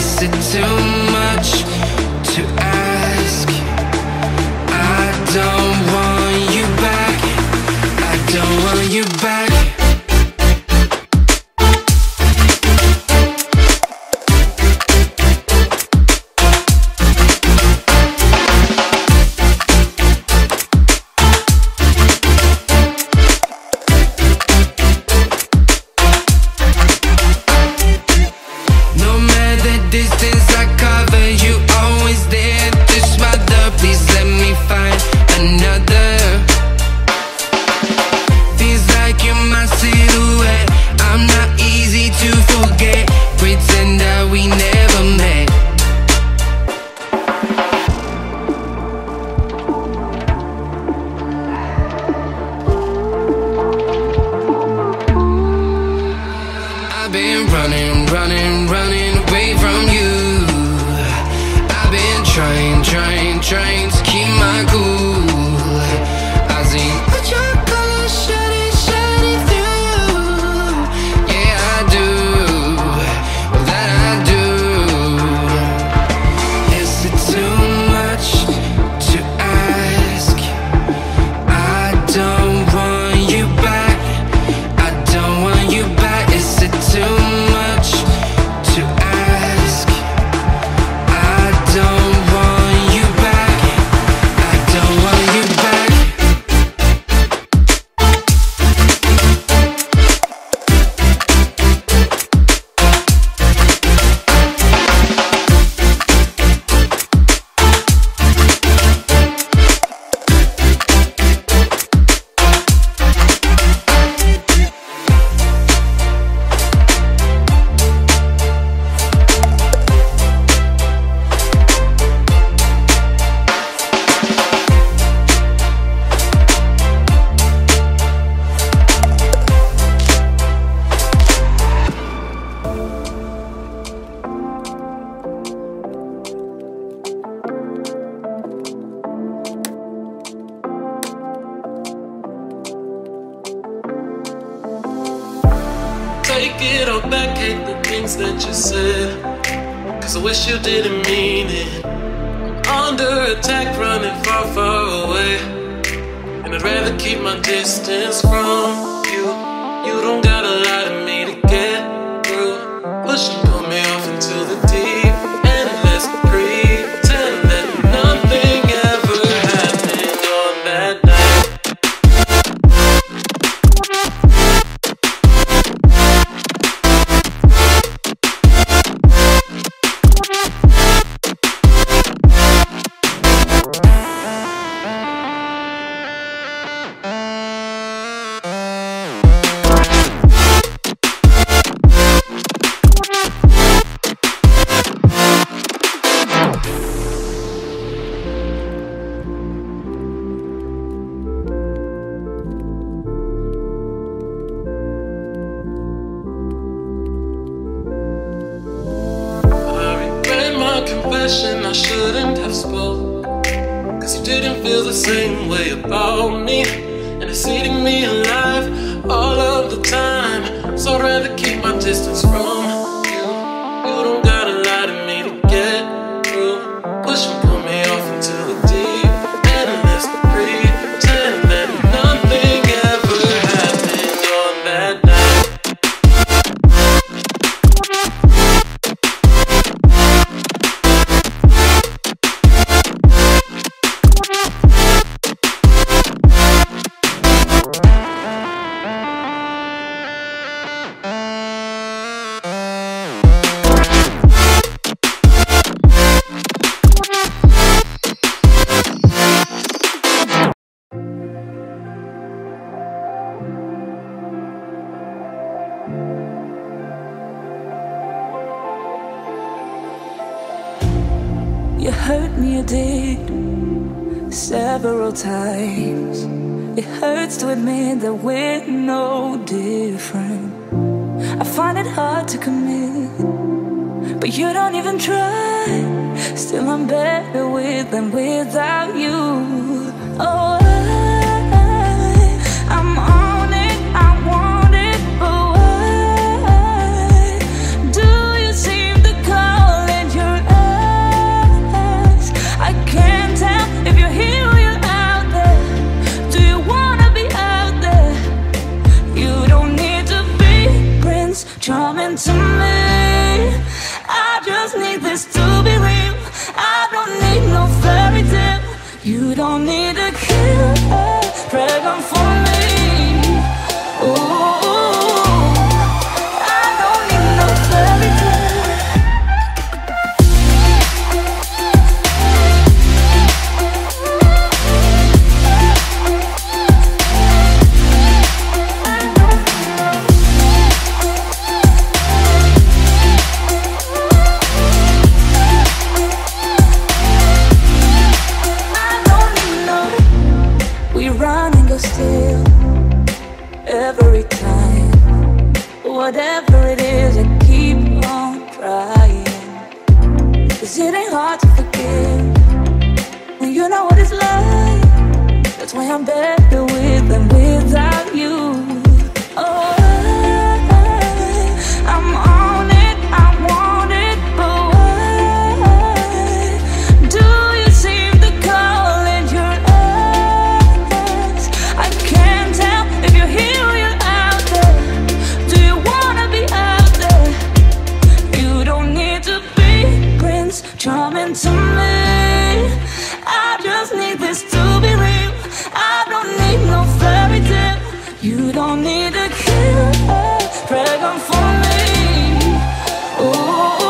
Is it too much to ask? I don't want you back. I don't want you back. Running away from you. I've been trying to keep my cool. I see what your colors shining through. Yeah, I do, that I do. Is it too much to ask? I don't want you back. I don't want you back. Is it too much to ask? I don't want you back. I don't want you back. Take it all back, hate the things that you said, 'cause I wish you didn't mean it. I'm under attack, running far, far away, and I'd rather keep my distance from you. You don't gotta lie to me to get through. Push and pull me off into the deep, and let's pretend that nothing ever happened on that night. I shouldn't have spoke, 'cause you didn't feel the same way about me, and it's eating me alive all of the time. So I'd rather keep my distance from you. You don't gotta lie to me to get through. Push and pull me off into the deep, and let's pretend that nothing ever happened on that night. You hurt me, you did, several times. It hurts to admit that we're no different. I find it hard to commit, but you don't even try. Still I'm better with than without you. Oh, I'm on it, I want it, but why do you seem to call it? just need this to be real. I don't need no fairy tale. You don't need a killer dragon for me. Ooh, I don't need no fairy tale. Still, every time, whatever it is, I keep on trying. 'Cause it ain't hard to forgive when you know what it's like. That's why I'm better with than without you. Oh, I'm on it, I want it, but why do you seem to call it your eyes? I can't tell if you're here or you're out there. Do you wanna be out there? You don't need to be Prince Charming to me. I just need this to be real. I don't need no fairy tale. You don't need a killer dragon for me. Ooh.